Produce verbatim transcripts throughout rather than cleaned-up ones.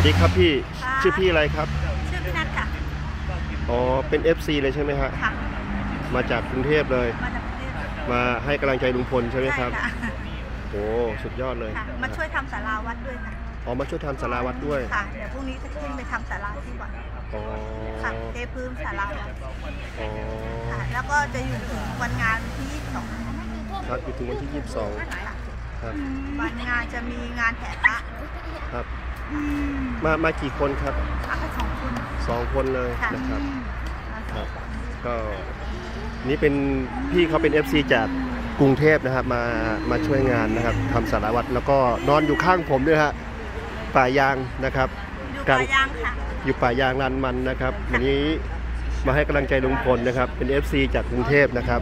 ดีครับพี่ชื่อพี่อะไรครับชื่อพี่นัทค่ะอ๋อเป็น เอฟ ซี เลยใช่ไหมฮะค่ะมาจากกรุงเทพเลยมาจากกรุงเทพมาให้กำลังใจลุงพลใช่ไหมครับใช่ค่ะโอ้สุดยอดเลยมาช่วยทำศาลาวัดด้วยค่ะอ๋อมาช่วยทำศาลาวัดด้วยค่ะเดี๋ยวพรุ่งนี้จะขึ้นไปทำศาลาที่วัดอ๋อค่ะเทพื้นศาลาวัดอ๋อค่ะแล้วก็จะอยู่ถึงวันงานที่ยี่สิบสองครับอยู่ถึงวันที่ยี่สิบสองครับวันงานจะมีงานแห่พระครับมามากี่คนครับสองคนสองคนเลยนะครับครับก็นี่เป็นพี่เขาเป็น เอฟ ซี จากกรุงเทพนะครับมามาช่วยงานนะครับทำศาลาวัดแล้วก็นอนอยู่ข้างผมด้วยฮะป่ายางนะครับอยู่ป่ายางค่ะอยู่ป่ายางลานมันนะครับวันนี้มาให้กำลังใจลุงพลนะครับเป็น เอฟ ซี จากกรุงเทพนะครับ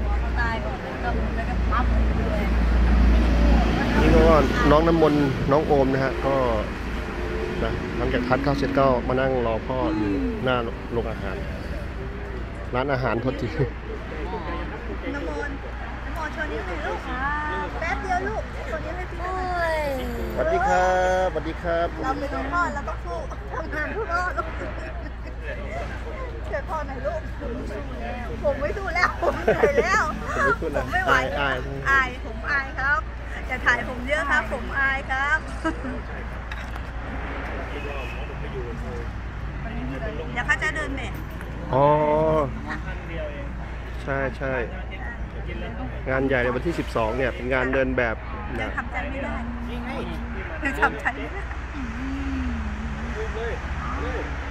นี่ก็น้องน้ำมนต์น้องโอมนะฮะก็นะหลังจากทานข้าวเสร็จก็มานั่งรอพ่ออยู่หน้าโรงอาหารร้านอาหารพอดีน้ำมนต์น้ำมนต์ชวนนี้หน่อยลูกแป๊บเดียวลูกชวนนี้ให้พี่หน่อยสวัสดีครับสวัสดีครับเราเป็นพ่อเราต้องสู้ทำงานเพื่อพ่อลูกช่วยพ่อหน่อยลูกผมไม่สู้แล้วผมเหนื่อยแล้วผมไม่ไหวอายอายผมอายครับอย่าถ่ายผมเยอะครับผมอายครับเดี๋ยวเขาจะเดินแบบอ๋อใช่ใช่งานใหญ่ในวันที่สิบสองเนี่ยเป็นงานเดินแบบยังทำใจไม่ได้ยังทำใจไม่ได้